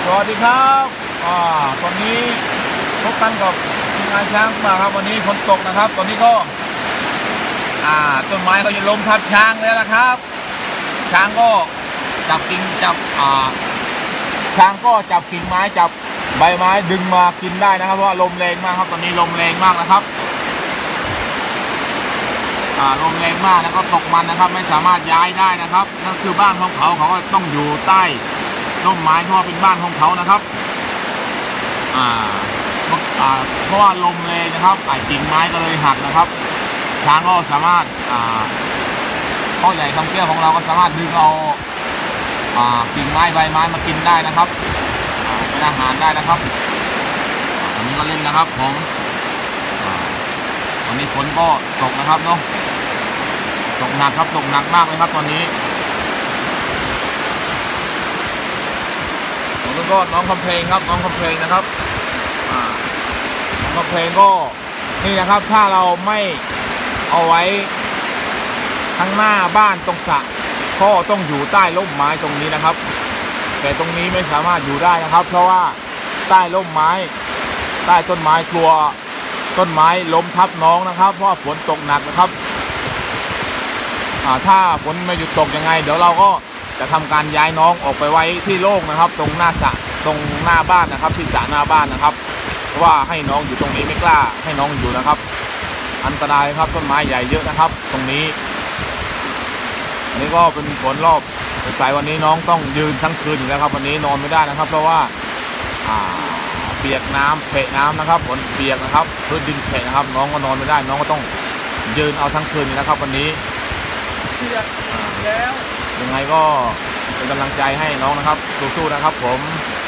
สวัสดีครับตอนนี้พบกันกับงานช้างมาครับวันนี้ฝนตกนะครับตอนนี้ก็ต้นไม้ก็จะล้มทับช้างแล้วนะครับช้างก็จับกิ่งช้างก็จับกิ่งไม้จับใบไม้ดึงมากินได้นะครับเพราะว่าลมแรงมากครับตอนนี้ลมแรงมากนะครับลมแรงมากแล้วก็ตกมันนะครับไม่สามารถย้ายได้นะครับนั่นคือบ้านของเขาก็ต้องอยู่ใต้ร่มไม้เพราะว่าเป็นบ้านของเขานะครับเพราะว่าลมแรงนะครับกิ่งไม้ก็เลยหักนะครับช้างก็สามารถพ่อใหญ่คำแก้วของเราก็สามารถดึงเอากิ่งไม้ใบไม้มากินได้นะครับเป็นอาหารได้นะครับอันนี้ก็เล่นนะครับผมวันนี้ฝนก็ตกนะครับเนาะตกหนักครับตกหนักมากเลยครับตอนนี้แล้วก็น้องคำเพลงครับน้องคำเพลงนะครับน้องคำเพลงก็นี่นะครับถ้าเราไม่เอาไว้ข้างหน้าบ้านตรงสระก็ต้องอยู่ใต้ร่มไม้ตรงนี้นะครับแต่ตรงนี้ไม่สามารถอยู่ได้นะครับเพราะว่าใต้ร่มไม้ใต้ต้นไม้กลัวต้นไม้ล้มทับน้องนะครับเพราะฝนตกหนักนะครับถ้าฝนไม่หยุดตกยังไงเดี๋ยวเราก็จะทำการย้ายน้องออกไปไว้ที่โล่งนะครับตรงหน้าสระตรงหน้าบ้านนะครับที่สระหน้าบ้านนะครับเพราะว่าให้น้องอยู่ตรงนี้ไม่กล้าให้น้องอยู่นะครับอันตรายครับต้นไม้ใหญ่เยอะนะครับตรงนี้อันนี้ก็เป็นฝนรอบสายวันนี้น้องต้องยืนทั้งคืนอยู่แล้วครับวันนี้นอนไม่ได้นะครับเพราะว่าเปียกน้ำเปะน้ำนะครับฝนเปียกนะครับพื้นดินเปะนะครับน้องก็นอนไม่ได้น้องก็ต้องยืนเอาทั้งคืนอยู่นะครับวันนี้เปียกแล้วยังไงก็เป็นกำลังใจให้น้องนะครับสู้ๆนะครับผม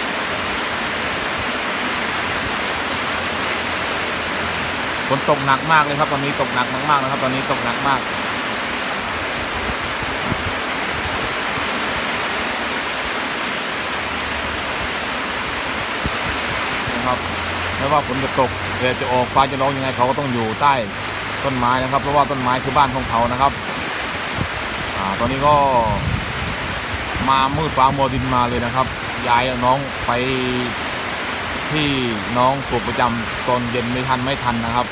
ฝนตกหนักมากเลยครับตอนนี้ตกหนักมากๆนะครับตอนนี้ตกหนักมากนะครับไม่ว่าฝนจะตกแดดจะออกฟ้าจะร้องยังไงเขาก็ต้องอยู่ใต้ต้นไม้นะครับเพราะว่าต้นไม้คือบ้านของเขานะครับตอนนี้ก็มามืดฟ้ามัวดินมาเลยนะครับย้ายน้องไปที่น้องปลูกประจำตอนเย็นไม่ทันนะครับ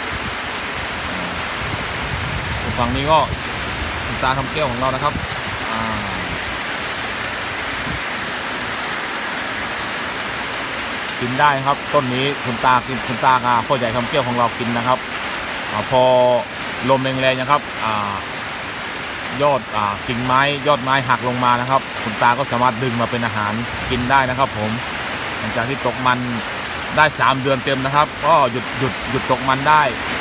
ฝั่งนี้ก็คุณตาคำแก้วของเรานะครับกินได้ครับต้นนี้คุณตาพ่อใหญ่คำแก้วของเรากินนะครับพอลมแรงๆนะครับยอดกิ่งไม้ยอดไม้หักลงมานะครับคุณตาก็สามารถดึงมาเป็นอาหารกินได้นะครับผมหลังจากที่ตกมันได้3 เดือนเต็มนะครับก็หยุดตกมันได้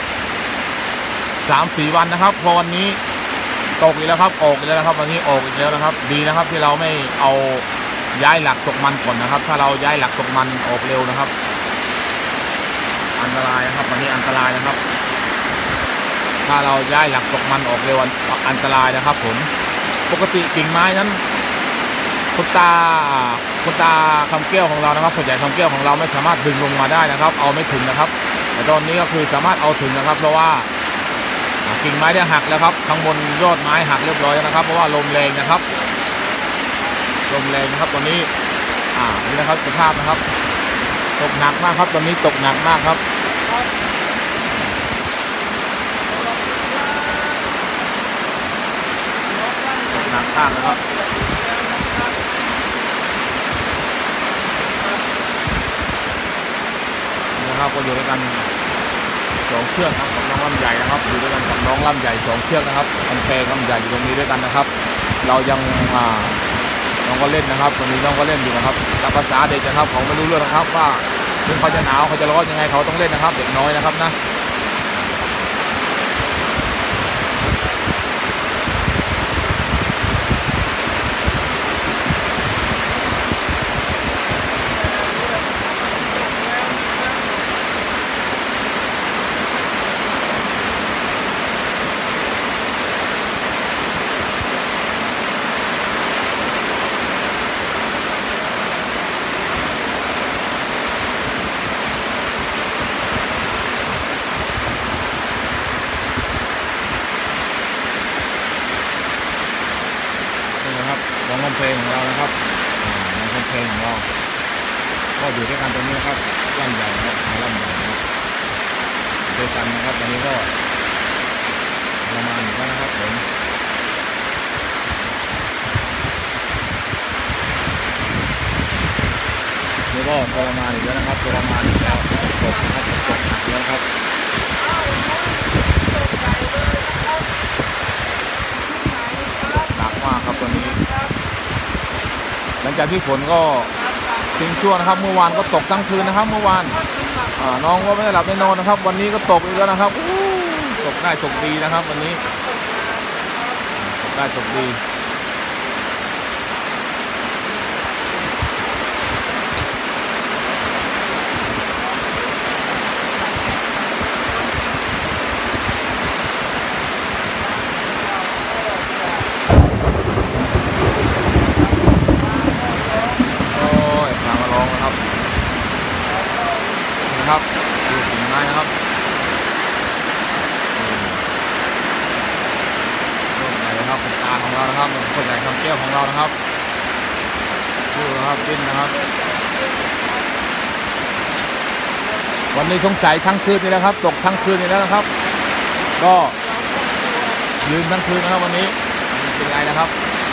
3-4 วันนะครับพอวันนี้ตกอีกแล้วครับออกอีกแล้วนะครับวันนี้ออกอีกแล้วนะครับดีนะครับที่เราไม่เอาย้ายหลักตกมันก่อนนะครับถ้าเราย้ายหลักตกมันออกเร็วนะครับอันตรายนะครับวันนี้อันตรายนะครับถ้าเราย้ายหลักตกมันออกเร็วอันตรายนะครับผมปกติกิ่งไม้นั้นคุณตาคำแก้วของเรานะครับพ่อใหญ่คำแก้วของเราไม่สามารถดึงลงมาได้นะครับเอาไม่ถึงนะครับแต่ตอนนี้ก็คือสามารถเอาถึงนะครับเพราะว่ากิ่งไม้ได้หักแล้วครับข้างบนยอดไม้หักเรียบร้อยแล้วนะครับเพราะว่าลมแรงนะครับลมแรงนะครับตอนนี้นี่นะครับสภาพนะครับตกหนักมากครับตอนนี้ตกหนักมากครับตกหนักมากนะครับนี่นะครับก็อยู่ด้วยกัน2 เชือกครับของน้องลำใหญ่นะครับอยู่ด้วยกันกับน้องลำใหญ่2 เชือกนะครับคำแพงลำใหญ่อยู่ตรงนี้ด้วยกันนะครับเรายังน้องก็เล่นนะครับตอนนี้น้องก็เล่นอยู่นะครับตามภาษาเด็กนะครับเขาไม่รู้เรื่องนะครับว่าถึงเขาจะหนาวเขาจะร้อนยังไงเขาต้องเล่นนะครับเด็กน้อยนะครับนะน้องคำเพลงของเรานะครับน้องคำเพลงของเราก็อยู่ด้วยกันตรงนี้นะครับล่ำใหญ่นะครับล่ำใหญ่นะครับด้วยกันนะครับตอนนี้ก็ประมาณนี้นะครับผมนี่ก็ทรมานอีกแล้วนะครับทรมานอีกแล้วตกนะครับตกหนักแล้วครับหนักมากครับตอนนี้หลังจากที่ฝนก็ทิ้งช่วงนะครับเมื่อวานก็ตกทั้งคืนนะครับเมื่อวานน้องก็ไม่ได้หลับไม่นอนนะครับวันนี้ก็ตกอีกแล้วนะครับตกได้ตกดีนะครับวันนี้ตกได้ตกดีครับดูกิ่งไม้นะครับต้นใหญ่นะครับเป็นตาของเรานะครับต้นใหญ่คำแก้วของเรานะครับดูนะครับดินนะครับวันนี้สงสัยทั้งคืนนี่แล้วครับตกทั้งคืนนี่แล้วนะครับก็ยืนทั้งคืนนะครับวันนี้เป็นไงนะครับ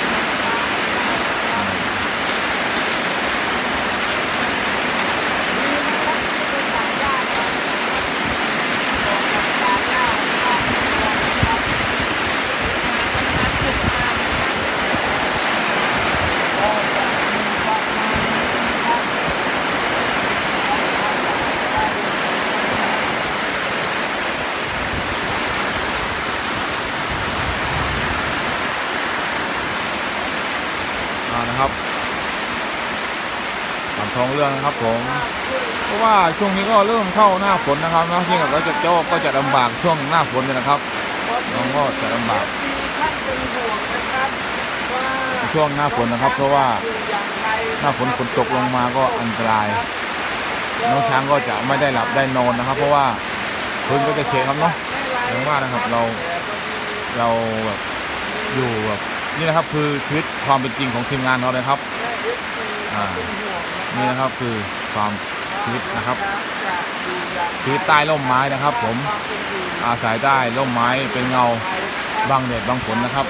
นะครับตามท้องเรื่องนะครับผมเพราะว่าช่วงนี้ก็เริ่มเข้าหน้าฝนนะครับนะที่เราจะก็จะลำบากช่วงหน้าฝนเลยนะครับน้องก็จะลำบากช่วงหน้าฝนนะครับเพราะว่าหน้าฝนฝนตกลงมาก็อันตรายน้องช้างก็จะไม่ได้หลับได้นอนนะครับเพราะว่าพื้นก็จะเฉะครับเนาะอย่างว่านะครับเราแบบอยู่แบบนี่นะครับคือชีวิตความเป็นจริงของทีมงานเราเลยครับนี่นะครับคือความชีวิตนะครับชีวิตใต้ร่มไม้นะครับผมอาศัยใต้ร่มไม้เป็นเงาบังแดดบังฝนนะครับ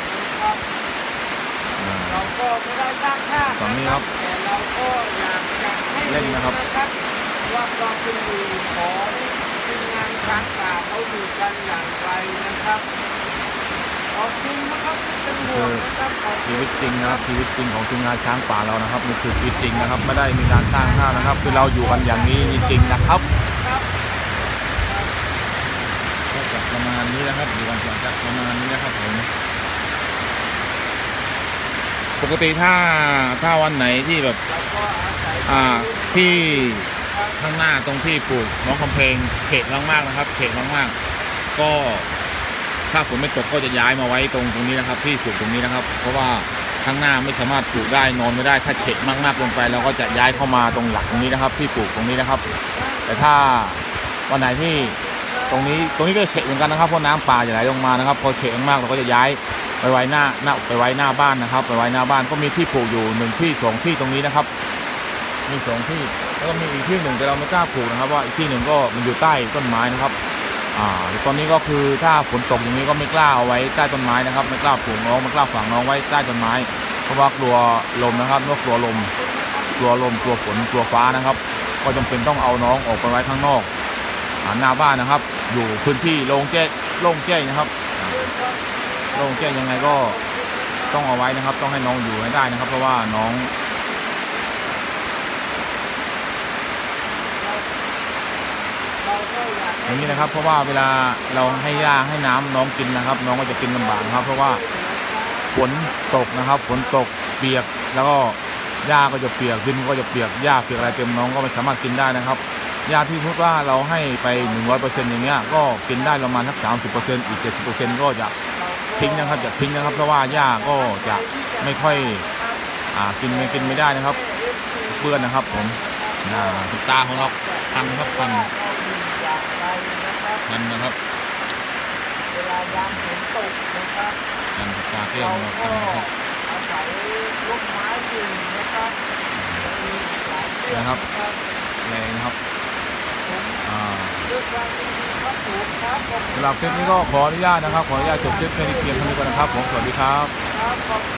ตอนนี้ครับเล่นนะครับว่าความเป็นอยู่ของทีมงานช้างป่าเขาอยู่กันอย่างไรนะครับขอบคุณนะครับเป็นห่วงนะครับชีวิตจริงนะครับชีวิตจริงของทีมงานช้างป่าเรานะครับนี่คือชีวิตจริงนะครับไม่ได้มีการสร้างภาพนะครับคือเราอยู่กันอย่างนี้จริงๆนะครับก็จะประมาณนี้นะครับอยู่กันจะประมาณนี้นะครับผมปกติถ้าวันไหนที่แบบที่ข้างหน้าตรงที่ปลูกน้องคำเพลงเขตมากๆนะครับเขตมากๆก็ถ้าฝนไม่ตกก็จะย้ายมาไว้ตรงนี้นะครับที่ปลูกตรงนี้นะครับเพราะว่าข้างหน้าไม่สามารถปลูกได้นอนไม่ได้ถ้าเขตมากๆลงไปเราก็จะย้ายเข้ามาตรงหลักตรงนี้นะครับที่ปลูกตรงนี้นะครับแต่ถ้าวันไหนที่ตรงนี้ก็เขตเหมือนกันนะครับเพราะน้ำป่าจะไหลลงมานะครับพอเขตมากเราก็จะย้ายไปไว้หน้าบ้านนะครับไปไว้หน้าบ้านก็มีที่ปลูกอยู่1 ที่ 2 ที่ตรงนี้นะครับมี2 ที่แล้วก็มีอีกที่หนึ่งแต่เราไม่กล้าปลูกนะครับว่าอีกที่หนึ่งก็มันอยู่ใต้ต้นไม้นะครับตอนนี้ก็คือถ้าฝนตกอย่างนี้ก็ไม่กล้าเอาไว้ใต้ต้นไม้นะครับไม่กล้าปลูกน้องไม่กล้าฝังน้องไว้ใต้ต้นไม้เพราะว่ากลัวลมนะครับกลัวลมกลัวฝนกลัวฟ้านะครับก็จำเป็นต้องเอาน้องออกไปไว้ข้างนอกหน้าบ้านนะครับอยู่พื้นที่โล่งแจ้งนะครับโล่งแจ้งยังไงก็ต้องเอาไว้นะครับต้องให้น้องอยู่ให้ได้นะครับเพราะว่าน้องอย่างนี้นะครับเพราะว่าเวลาเราให้หญ้าให้น้ำน้องกินนะครับน้องก็จะกินลำบากครับเพราะว่าฝนตกนะครับฝนตกเปียกแล้วก็หญ้าก็จะเปียกดินก็จะเปียกหญ้าเปียกอะไรเต็มน้องก็ไม่สามารถกินได้นะครับหญ้าที่พูดว่าเราให้ไป 100% อย่างเงี้ยก็กินได้ประมาณสัก 30% อีก 70% ก็จะทิ้งนะครับเพราะว่าหญ้าก็จะไม่ค่อยกินไม่ได้นะครับเปื้อนนะครับผมตาของเราพันครับพันนะครับเวลายามฝนตกนะครับตาเตี้ยของเราพันนะครับอาศัยร่มไม้อยู่นะครับมีหลายนะครับแรงนะครับสำหรับคลิปนี้ก็ขออนุญาตนะครับขออนุญาตจบคลิปแค่นี้เพียงเท่านี้ก่อนนะครับผมสวัสดีครับ